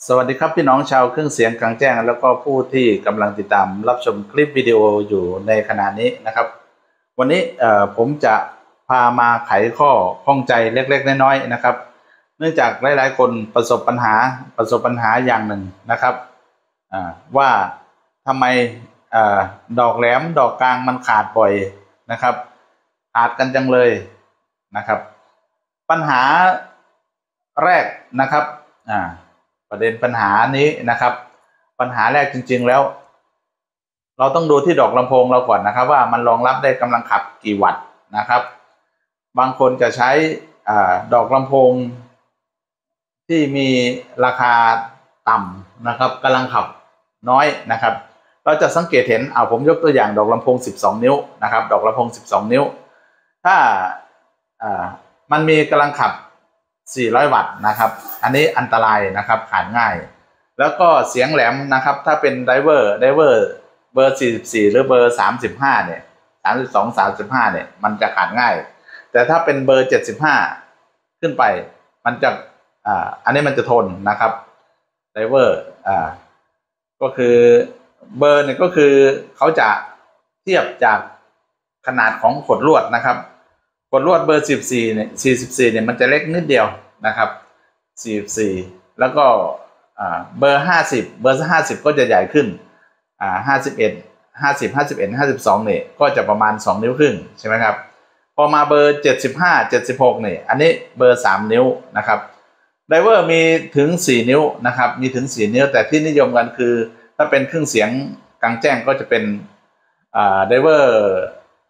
สวัสดีครับพี่น้องชาวเครื่องเสียงกลางแจ้งแล้วก็ผู้ที่กำลังติดตามรับชมคลิปวิดีโออยู่ในขณะนี้นะครับวันนี้ผมจะพามาไขข้อข้องใจเล็กๆน้อยๆนะครับเนื่องจากหลายๆคนประสบปัญหาอย่างหนึ่งนะครับว่าทำไมดอกแหลมดอกกลางมันขาดบ่อยนะครับขาดกันจังเลยนะครับปัญหาแรกนะครับประเด็นปัญหานี้นะครับปัญหาแรกจริงๆแล้วเราต้องดูที่ดอกลำโพงเราก่อนนะครับว่ามันรองรับได้กำลังขับกี่วัตต์นะครับบางคนจะใช้ดอกลำโพงที่มีราคาต่ำนะครับกำลังขับน้อยนะครับเราจะสังเกตเห็นผมยกตัวอย่างดอกลำโพง12นิ้วนะครับดอกลำโพง12นิ้วถ้ามันมีกำลังขับ400 วัตต์นะครับอันนี้อันตรายนะครับขาดง่ายแล้วก็เสียงแหลมนะครับถ้าเป็นไดเวอร์เบอร์44หรือเบอร์35เนี่ย32 35เนี่ยมันจะขาดง่ายแต่ถ้าเป็นเบอร์75ขึ้นไปมันจะอันนี้มันจะทนนะครับไดเวอร์ก็คือเบอร์เนี่ยก็คือเขาจะเทียบจากขนาดของขดลวดนะครับขดลวดเบอร์14เนี่ย44เนี่ยมันจะเล็กนิดเดียวนะครับ44แล้วก็เบอร์50ก็จะใหญ่ขึ้น51 50 51 52เนี่ยก็จะประมาณ2นิ้วครึ่งใช่ไหมครับพอมาเบอร์75 76เนี่ยอันนี้เบอร์3นิ้วนะครับไดเวอร์มีถึง4นิ้วนะครับมีถึง4นิ้วแต่ที่นิยมกันคือถ้าเป็นเครื่องเสียงกลางแจ้งก็จะเป็นไดเวอร์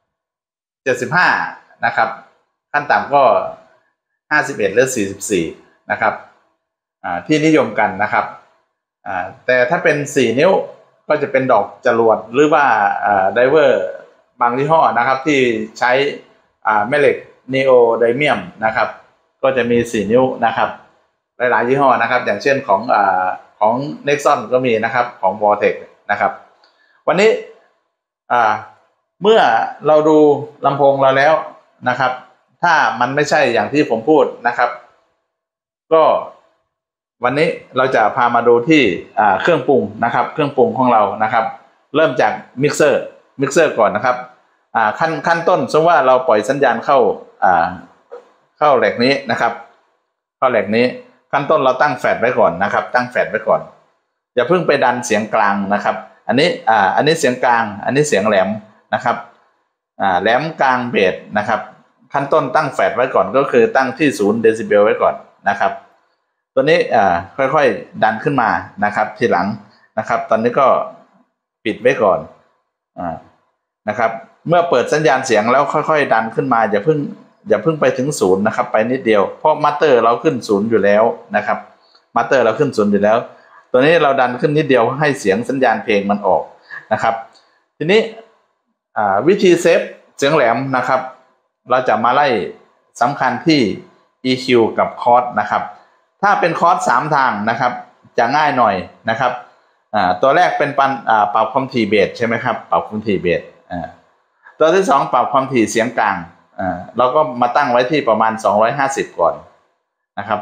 75นะครับขั้นต่ำก็51หรือ44นะครับที่นิยมกันนะครับแต่ถ้าเป็น4นิ้วก็จะเป็นดอกจรวดหรือว่าไดเวอร์บางยี่ห้อนะครับที่ใช้แม่เหล็กนีโอไดเมียมนะครับก็จะมี4นิ้วนะครับหลายๆยี่ห้อนะครับอย่างเช่นของ Nexon ก็มีนะครับของ Vortex นะครับวันนี้เมื่อเราดูลำโพงเราแล้วนะครับถ้ามันไม่ใช่อย่างที่ผมพูดนะครับก็วันนี้เราจะพามาดูที่เครื่องปรุงนะครับเครื่องปรุงของเรานะครับเริ่มจากมิกเซอร์ก่อนนะครับขั้นต้นสมมติว่าเราปล่อยสัญญาณเข้าแหลกนี้นะครับเข้าแหลกนี้ขั้นต้นเราตั้งแฟลชไว้ก่อนนะครับตั้งแฟลชไว้ก่อนอย่าเพิ่งไปดันเสียงกลางนะครับอันนี้เสียงกลางอันนี้เสียงแหลมนะครับแหลมกลางเบสนะครับขั้นต้นตั้งแฟลชไว้ก่อนก็คือตั้งที่0 เดซิเบลไว้ก่อนนะครับตัวนี้ค่อยๆดันขึ้นมานะครับทีหลังนะครับตอนนี้ก็ปิดไว้ก่อนนะครับเมื่อเปิดสัญญาณเสียงแล้วค่อยๆดันขึ้นมาอย่าเพิ่งไปถึง0นะครับไปนิดเดียวเพราะมัตเตอร์เราขึ้น0อยู่แล้วนะครับมัตเตอร์เราขึ้น0อยู่แล้วตัวนี้เราดันขึ้นนิดเดียวให้เสียงสัญญาณเพลงมันออกนะครับทีนี้วิธีเซฟเสียงแหลมนะครับเราจะมาไล่สำคัญที่ EQ กับคอร์สนะครับถ้าเป็นคอร์ส3ทางนะครับจะง่ายหน่อยนะครับตัวแรกเป็นปรับความถี่เบสใช่ไหมครับปรับความถี่เบสตัวที่2ปรับความถี่เสียงกลางเราก็มาตั้งไว้ที่ประมาณ250ก่อนนะครับ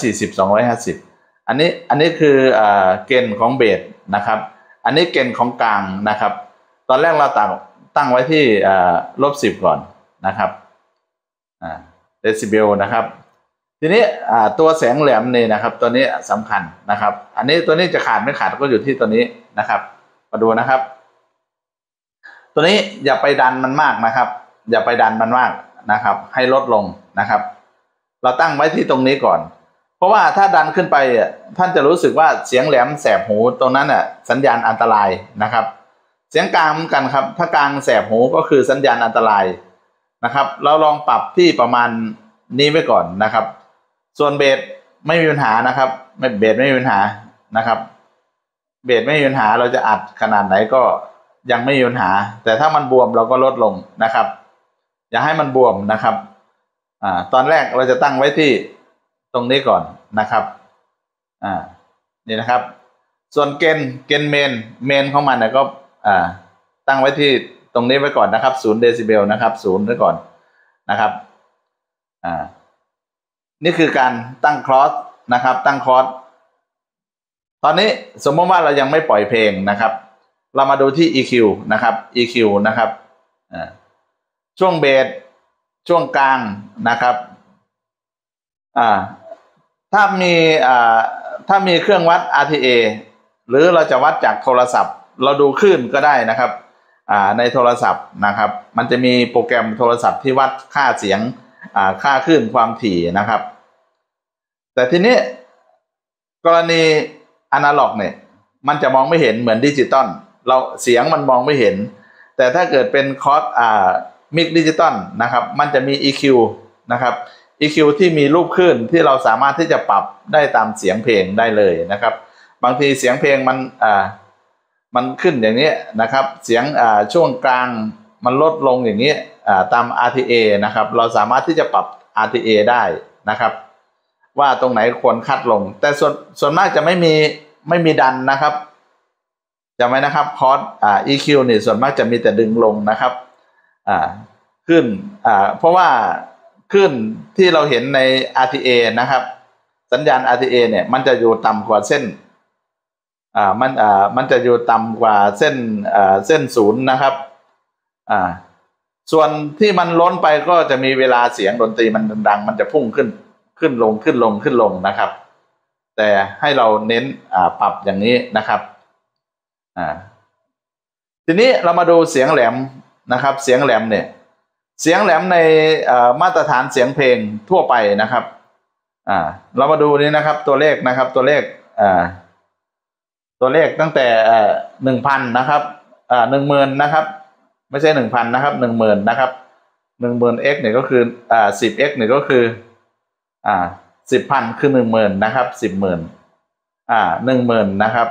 240 250อันนี้คือเกณฑ์ของเบสนะครับอันนี้เกณฑ์ของกลางนะครับตอนแรกเราตั้งไว้ที่-10ก่อนนะครับเดซิเบลนะครับทีนี้ตัวแสงแหลมนี่นะครับตัวนี้สำคัญนะครับอันนี้ตัวนี้จะขาดไม่ขาดก็อยู่ที่ตัวนี้นะครับมาดูนะครับตัวนี้อย่าไปดันมันมากนะครับอย่าไปดันมันมากนะครับให้ลดลงนะครับเราตั้งไว้ที่ตรงนี้ก่อนเพราะว่าถ้าดันขึ้นไปท่านจะรู้สึกว่าเสียงแหลมแสบหูตรงนั้นสัญญาณอันตรายนะครับเสียงกลางเหมือนกันครับถ้ากลางแสบหูก็คือสัญญาณอันตรายนะครับเราลองปรับที่ประมาณนี้ไว้ก่อนนะครับส่วนเบสไม่มีปัญหานะครับเบสไม่มีปัญหานะครับเบสไม่มีปัญหาเราจะอัดขนาดไหนก็ยังไม่มีปัญหาแต่ถ้ามันบวมเราก็ลดลงนะครับอย่าให้มันบวมนะครับตอนแรกเราจะตั้งไว้ที่ตรงนี้ก่อนนะครับนี่นะครับส่วนเกณฑ์เมนของมันเนี่ยก็ตั้งไว้ที่ตรงนี้ไว้ก่อนนะครับ0 เดซิเบลนะครับ0ไว้ก่อนนะครับนี่คือการตั้งคลอสนะครับตั้งคลอสตอนนี้สมมติว่าเรายังไม่ปล่อยเพลงนะครับเรามาดูที่ EQ นะครับ EQ นะครับช่วงเบสช่วงกลางนะครับถ้ามีเครื่องวัด RTA หรือเราจะวัดจากโทรศัพท์เราดูคลื่นก็ได้นะครับในโทรศัพท์นะครับมันจะมีโปรแกรมโทรศัพท์ที่วัดค่าเสียงค่าคลื่นความถี่นะครับแต่ทีนี้กรณีอนาล็อกเนี่ยมันจะมองไม่เห็นเหมือนดิจิตอลเราเสียงมันมองไม่เห็นแต่ถ้าเกิดเป็นคอร์สมิกดิจิตอลนะครับมันจะมี EQ นะครับ EQ ที่มีรูปคลื่นที่เราสามารถที่จะปรับได้ตามเสียงเพลงได้เลยนะครับบางทีเสียงเพลงมันขึ้นอย่างนี้นะครับเสียงช่วงกลางมันลดลงอย่างนี้ตาม RTA นะครับเราสามารถที่จะปรับ RTA ได้นะครับว่าตรงไหนควรคัดลงแต่ส่วนมากจะไม่มีดันนะครับจำไว้นะครับคอร์สEQ นี่ส่วนมากจะมีแต่ดึงลงนะครับขึ้นเพราะว่าขึ้นที่เราเห็นใน RTA นะครับสัญญาณ RTA เนี่ยมันจะอยู่ต่ำกว่าเส้นมันจะอยู่ต่ำกว่าเส้นศูนย์นะครับส่วนที่มันล้นไปก็จะมีเวลาเสียงดนตรีมันดังมันจะพุ่งขึ้นลงนะครับแต่ให้เราเน้นปรับอย่างนี้นะครับทีนี้เรามาดูเสียงแหลมนะครับเสียงแหลมเนี่ยเสียงแหลมในมาตรฐานเสียงเพลงทั่วไปนะครับเรามาดูนี้นะครับตัวเลขนะครับตัวเลขตั้งแต่1,000นะครับ10,000นะครับไม่ใช่1,000นะครับ10,000นะครับ10,000x เนี่ยก็คือ10x เนี่ยก็คือ10,000คือ10,000นะครับ10,000 10,000นะครับ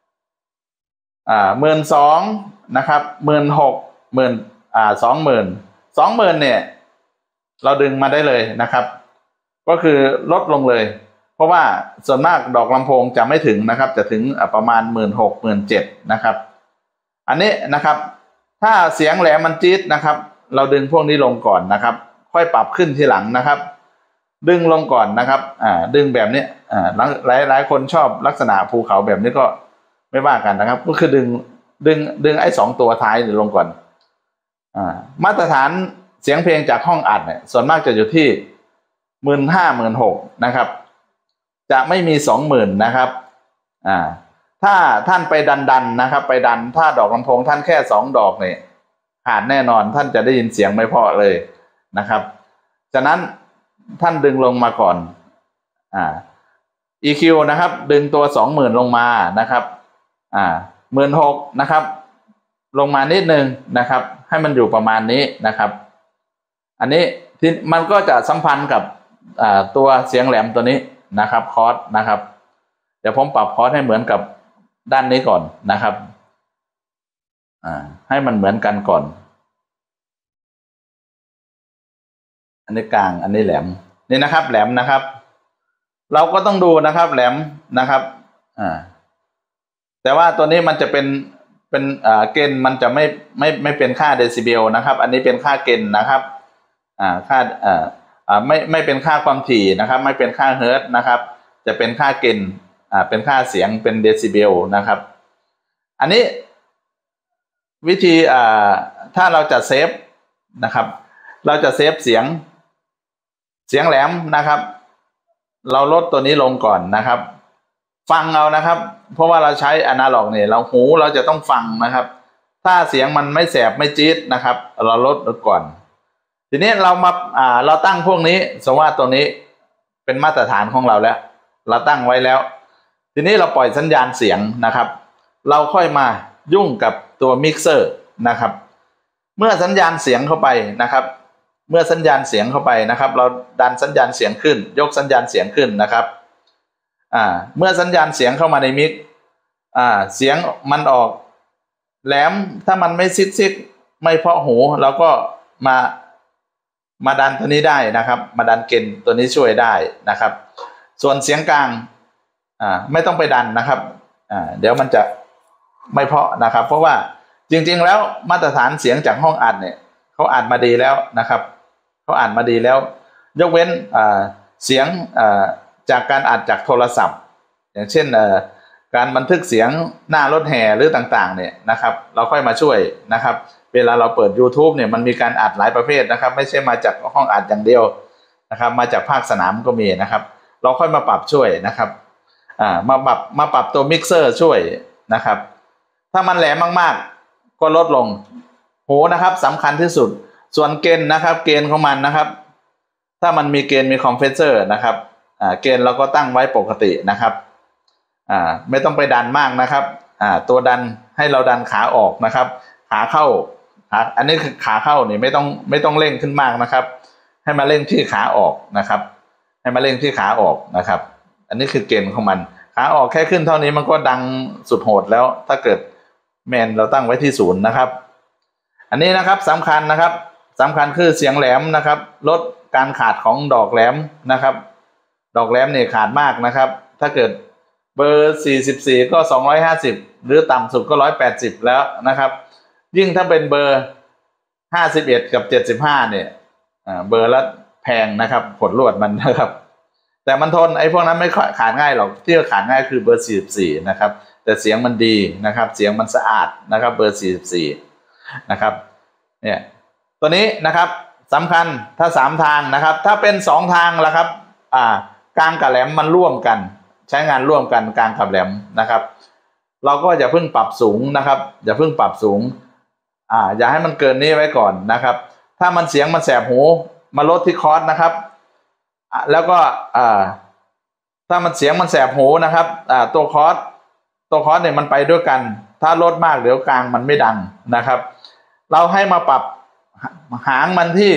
12,000นะครับ16,000 20,000เนี่ยเราดึงมาได้เลยนะครับก็คือลดลงเลยเพราะว่าส่วนมากดอกลำโพงจะไม่ถึงนะครับจะถึงประมาณ16,000 17,000นะครับอันนี้นะครับถ้าเสียงแหลมมันจี๊ดนะครับเราดึงพวกนี้ลงก่อนนะครับค่อยปรับขึ้นทีหลังนะครับดึงลงก่อนนะครับดึงแบบนี้หลายคนชอบลักษณะภูเขาแบบนี้ก็ไม่ว่ากันนะครับก็คือดึงไอ้2ตัวท้ายลงก่อนมาตรฐานเสียงเพลงจากห้องอัดเนี่ยส่วนมากจะอยู่ที่15,000 16,000นะครับจะไม่มี 20,000นะครับถ้าท่านไปดันนะครับไปดันถ้าดอกลำโพงท่านแค่2 ดอกเนี่ยขาดแน่นอนท่านจะได้ยินเสียงไม่เพราะเลยนะครับฉะนั้นท่านดึงลงมาก่อนEQ นะครับดึงตัว 20,000 ลงมานะครับ16,000นะครับลงมานิดนึงนะครับให้มันอยู่ประมาณนี้นะครับอันนี้ที่มันก็จะสัมพันธ์กับตัวเสียงแหลมตัวนี้นะครับคอร์สนะครับเดี๋ยวผมปรับคอร์สให้เหมือนกับด้านนี้ก่อนนะครับให้มันเหมือนกันก่อนอันนี้กลางอันนี้แหลมนี่นะครับแหลมนะครับเราก็ต้องดูนะครับแหลมนะครับแต่ว่าตัวนี้มันจะเป็นเกณฑ์มันจะไม่เป็นค่าเดซิเบลนะครับอันนี้เป็นค่าเกณฑ์นะครับค่าไม่เป็นค่าความถี่นะครับไม่เป็นค่าเฮิร์ตซ์นะครับจะเป็นค่าเกณฑ์เป็นค่าเสียงเป็นเดซิเบลนะครับอันนี้วิธีถ้าเราจะเซฟนะครับเราจะเซฟเสียงแหลมนะครับเราลดตัวนี้ลงก่อนนะครับฟังเอานะครับเพราะว่าเราใช้อนาล็อกเนี่ยเราจะต้องฟังนะครับถ้าเสียงมันไม่แสบไม่จี๊ดนะครับเราลดก่อนทีนี้เราตั้งพวกนี้สมมติว่าตัวนี้เป็นมาตรฐานของเราแล้วเราตั้งไว้แล้วทีนี้เราปล่อยสัญญาณเสียงนะครับเราค่อยมายุ่งกับตัวมิกเซอร์นะครับเมื่อสัญญาณเสียงเข้าไปนะครับเมื่อสัญญาณเสียงเข้าไปนะครับเราดันสัญญาณเสียงขึ้นยกสัญญาณเสียงขึ้นนะครับเมื่อสัญญาณเสียงเข้ามาในมิกเสียงมันออกแหลมถ้ามันไม่ซิดไม่เพาะหูเราก็มาดันตัวนี้ได้นะครับมาดันเกณฑ์ตัวนี้ช่วยได้นะครับส่วนเสียงกลางไม่ต้องไปดันนะครับเดี๋ยวมันจะไม่เพาะนะครับเพราะว่าจริงๆแล้วมาตรฐานเสียงจากห้องอัดเนี่ยเขาอัดมาดีแล้วนะครับเขาอัดมาดีแล้วยกเว้นเสียงจากการอัดจากโทรศัพท์อย่างเช่นการบันทึกเสียงหน้ารถแห่หรือต่างๆเนี่ยนะครับเราค่อยมาช่วยนะครับเวลาเราเปิด YouTube เนี่ยมันมีการอัดหลายประเภทนะครับไม่ใช่มาจากห้องอัดอย่างเดียวนะครับมาจากภาคสนามก็มีนะครับเราค่อยมาปรับช่วยนะครับมาปรับตัวมิกเซอร์ช่วยนะครับถ้ามันแหลมมากๆก็ลดลงหูนะครับสำคัญที่สุดส่วนเกณฑ์นะครับเกณฑ์ของมันนะครับถ้ามันมีเกณฑ์มีคอมเพรสเซอร์นะครับเกณฑ์เราก็ตั้งไว้ปกตินะครับไม่ต้องไปดันมากนะครับตัวดันให้เราดันขาออกนะครับขาเข้าอันนี้คือขาเข้านี่ไม่ต้องเร่งขึ้นมากนะครับให้มาเร่งที่ขาออกนะครับให้มาเร่งที่ขาออกนะครับอันนี้คือเกณฑ์ของมันขาออกแค่ขึ้นเท่านี้มันก็ดังสุดโหดแล้วถ้าเกิดแมนเราตั้งไว้ที่ศูนย์นะครับอันนี้นะครับสำคัญนะครับสำคัญคือเสียงแหลมนะครับลดการขาดของดอกแหลมนะครับดอกแหลมเนี่ยขาดมากนะครับถ้าเกิดเบอร์44ก็250หรือต่ำสุดก็180แล้วนะครับยิ่งถ้าเป็นเบอร์51กับ75เนี่ยเบอร์ละแพงนะครับขดลวดมันนะครับแต่มันทนไอ้พวกนั้นไม่ขาดง่ายหรอกที่ขาดง่ายคือเบอร์44นะครับแต่เสียงมันดีนะครับเสียงมันสะอาดนะครับเบอร์44นะครับเนี่ยตัวนี้นะครับสำคัญถ้า3ทางนะครับถ้าเป็น2ทางละครับกลางกับแหลมมันร่วมกันใช้งานร่วมกันกลางกับแหลมนะครับเราก็อย่าเพิ่งปรับสูงนะครับอย่าเพิ่งปรับสูงอย่าให้มันเกินนี้ไว้ก่อนนะครับถ้ามันเสียงมันแสบหูมาลดที่คอร์สนะครับแล้วก็ถ้ามันเสียงมันแสบหูนะครับตัวคอร์สเนี่ยมันไปด้วยกันถ้าลดมากเดี๋ยวกลางมันไม่ดังนะครับเราให้มาปรับหางมันที่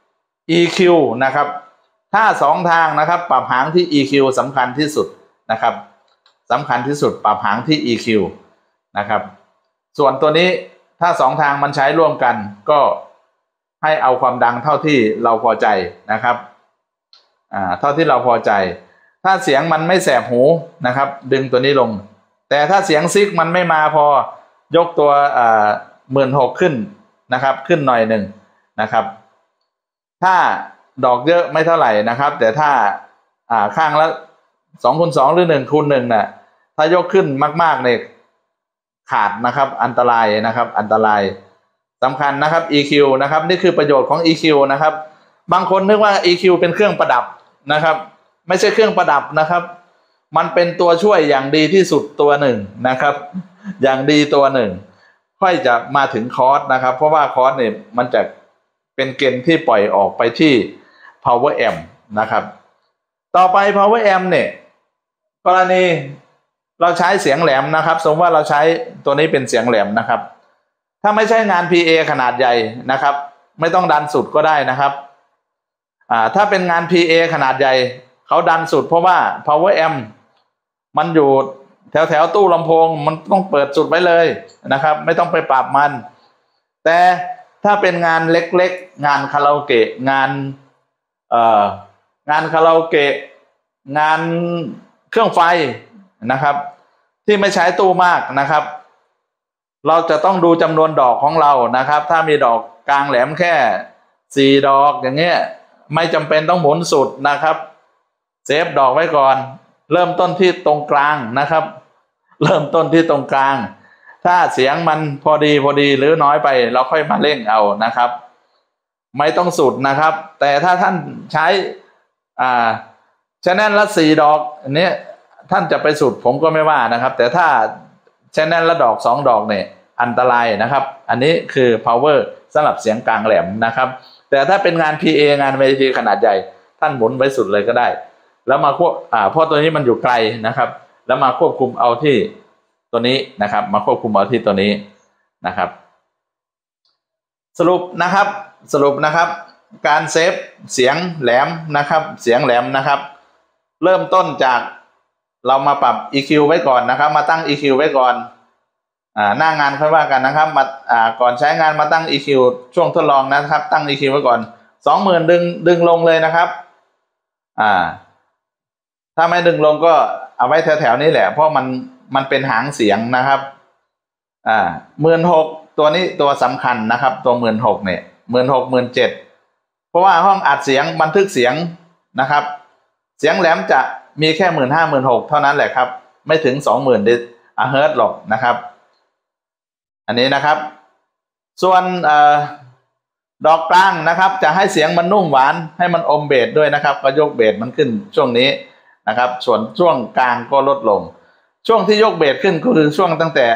EQ นะครับถ้า2ทางนะครับปรับหางที่ EQ สำคัญที่สุดนะครับสำคัญที่สุดปรับหางที่ EQ นะครับส่วนตัวนี้ถ้า2ทางมันใช้ร่วมกันก็ให้เอาความดังเท่าที่เราพอใจนะครับเท่าที่เราพอใจถ้าเสียงมันไม่แสบหูนะครับดึงตัวนี้ลงแต่ถ้าเสียงซิกมันไม่มาพอยกตัว16,000ขึ้นนะครับขึ้นหน่อยหนึ่งนะครับถ้าดอกเยอะไม่เท่าไหร่นะครับแต่ถ้าข้างละ2x2หรือ1x1น่ะถ้ายกขึ้นมากๆเนี่ยขาดนะครับอันตรายนะครับอันตรายสำคัญนะครับ EQ นะครับนี่คือประโยชน์ของ EQ นะครับบางคนนึกว่า EQ เป็นเครื่องประดับนะครับไม่ใช่เครื่องประดับนะครับมันเป็นตัวช่วยอย่างดีที่สุดตัวหนึ่งนะครับอย่างดีตัวหนึ่งค่อยจะมาถึงคอร์สนะครับเพราะว่าคอร์สเนี่ยมันจะเป็นเกณฑ์ที่ปล่อยออกไปที่ power amp นะครับต่อไป power amp เนี่ยกรณีเราใช้เสียงแหลมนะครับสมมติว่าเราใช้ตัวนี้เป็นเสียงแหลมนะครับถ้าไม่ใช่งาน PA ขนาดใหญ่นะครับไม่ต้องดันสุดก็ได้นะครับถ้าเป็นงาน PA ขนาดใหญ่เขาดันสุดเพราะว่า power amp มันอยู่แถวตู้ลำโพงมันต้องเปิดสุดไว้เลยนะครับไม่ต้องไปปรับมันแต่ถ้าเป็นงานเล็กๆงานคาราโอเกะงานคาราโอเกะงานเครื่องไฟนะครับที่ไม่ใช้ตู้มากนะครับเราจะต้องดูจำนวนดอกของเรานะครับถ้ามีดอกกลางแหลมแค่4ดอกอย่างเงี้ยไม่จำเป็นต้องหมุนสุดนะครับเซฟดอกไว้ก่อนเริ่มต้นที่ตรงกลางนะครับเริ่มต้นที่ตรงกลางถ้าเสียงมันพอดีหรือน้อยไปเราค่อยมาเร่งเอานะครับไม่ต้องสุดนะครับแต่ถ้าท่านใช้channel ละ4ดอกอันนี้ท่านจะไปสุดผมก็ไม่ว่านะครับแต่ถ้าchannel ละ2ดอกเนี่ยอันตรายนะครับอันนี้คือ power สำหรับเสียงกลางแหลมนะครับแต่ถ้าเป็นงาน PA งานเวทีขนาดใหญ่ท่านหมุนไว้สุดเลยก็ได้แล้วมาควบเพราะตัวนี้มันอยู่ไกลนะครับแล้วมาควบคุมเอาที่ตัวนี้นะครับมาควบคุมเอาที่ตัวนี้นะครับสรุปนะครับการเซฟเสียงแหลมนะครับเสียงแหลมนะครับเริ่มต้นจากเรามาปรับ EQ ไว้ก่อนนะครับมาตั้ง EQ ไว้ก่อนหน้างานค่อยว่ากันนะครับมาก่อนใช้งานมาตั้ง EQ ช่วงทดลองนะครับตั้ง EQ ไว้ก่อน 20,000 ดึงลงเลยนะครับถ้าไม่ดึงลงก็เอาไว้แถวๆนี้แหละเพราะมันเป็นหางเสียงนะครับ16,000ตัวนี้ตัวสำคัญนะครับตัว16,000เนี่ย16,000 17,000เพราะว่าห้องอัดเสียงบันทึกเสียงนะครับเสียงแหลมจะมีแค่15,000 16,000เท่านั้นแหละครับไม่ถึง 20,000 เฮิร์ตซ์หรอกนะครับอันนี้นะครับส่วนดอกกลางนะครับจะให้เสียงมันนุ่มหวานให้มันอมเบสด้วยนะครับก็ยกเบสมันขึ้นช่วงนี้นะครับส่วนช่วงกลางก็ลดลงช่วงที่ยกเบสขึ้นก็คือช่วงตั้งแต่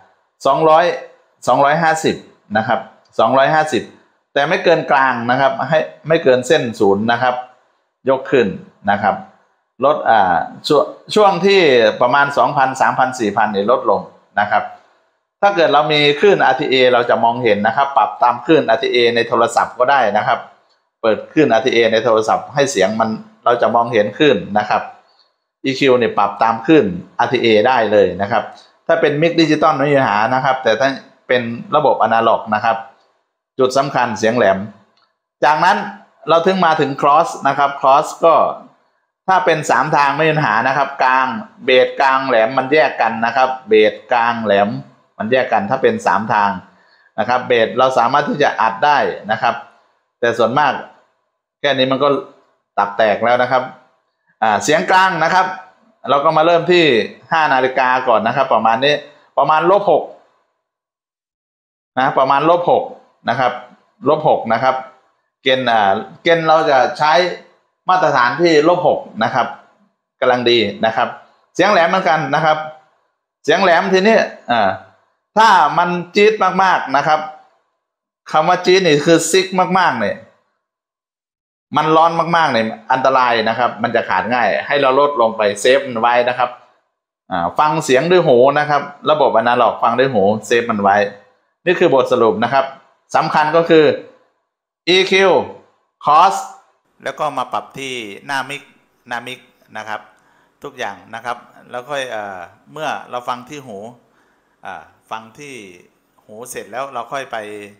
250นะครับ250แต่ไม่เกินกลางนะครับให้ไม่เกินเส้นศูนย์นะครับยกขึ้นนะครับลดช่วงที่ประมาณ 2,000 3,000 4,000เนี่ยลดลงนะครับถ้าเกิดเรามีคลื่น RTA เราจะมองเห็นนะครับปรับตามคลื่น RTA ในโทรศัพท์ก็ได้นะครับเปิดคลื่น RTA ในโทรศัพท์ให้เสียงมันเราจะมองเห็นคลื่นนะครับ EQ เนี่ยปรับตามคลื่น RTA ได้เลยนะครับถ้าเป็นมิกดิจิตอลไม่มีปัญหานะครับแต่ถ้าเป็นระบบอนาล็อกนะครับจุดสำคัญเสียงแหลมจากนั้นเราถึงมาถึง cross นะครับ cross ก็ถ้าเป็น3ทางไม่มีปัญหานะครับกลางเบสกลางแหลมมันแยกกันนะครับเบสกลางแหลมมันแยกกันถ้าเป็น3ทางนะครับเบสเราสามารถที่จะอัดได้นะครับแต่ส่วนมากแค่นี้มันก็ตับแตกแล้วนะครับเสียงกลางนะครับเราก็มาเริ่มที่5 นาฬิกาก่อนนะครับประมาณนี้ประมาณ-6นะประมาณ-6นะครับ-6นะครับเกณฑ์เราจะใช้มาตรฐานที่-6นะครับกำลังดีนะครับเสียงแหลมเหมือนกันนะครับเสียงแหลมทีนี้ถ้ามันจี๊ดมากๆนะครับคำว่าจี๊ดนี่คือซิกมากๆเนี่ยมันร้อนมากๆเนี่ยอันตรายนะครับมันจะขาดง่ายให้เราลดลงไปเซฟมันไว้นะครับฟังเสียงด้วยหูนะครับระบบอนาล็อกฟังด้วยหูเซฟมันไว้นี่คือบทสรุปนะครับสำคัญก็คือ EQ Cos แล้วก็มาปรับที่หน้ามิกนะครับทุกอย่างนะครับแล้วค่อยเมื่อเราฟังที่หูฟังที่หูเสร็จแล้วเราค่อยไป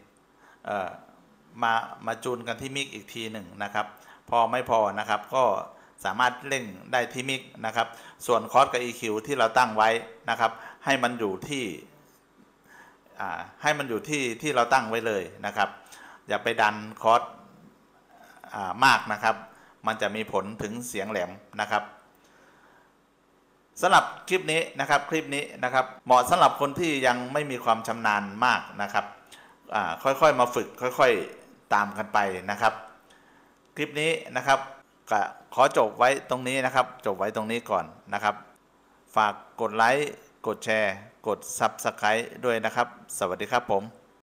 มาจูนกันที่มิกอีกทีหนึ่งนะครับพอไม่พอนะครับก็สามารถเร่งได้ที่มิกนะครับส่วนคอร์สกับ EQ ที่เราตั้งไว้นะครับให้มันอยู่ที่ที่เราตั้งไว้เลยนะครับอย่าไปดันคอร์สมากนะครับมันจะมีผลถึงเสียงแหลมนะครับสำหรับคลิปนี้นะครับเหมาะสำหรับคนที่ยังไม่มีความชำนาญมากนะครับค่อยๆมาฝึกค่อยๆตามกันไปนะครับคลิปนี้นะครับขอจบไว้ตรงนี้นะครับจบไว้ตรงนี้ก่อนนะครับฝากกดไลค์กดแชร์กด Subscribe ด้วยนะครับสวัสดีครับผม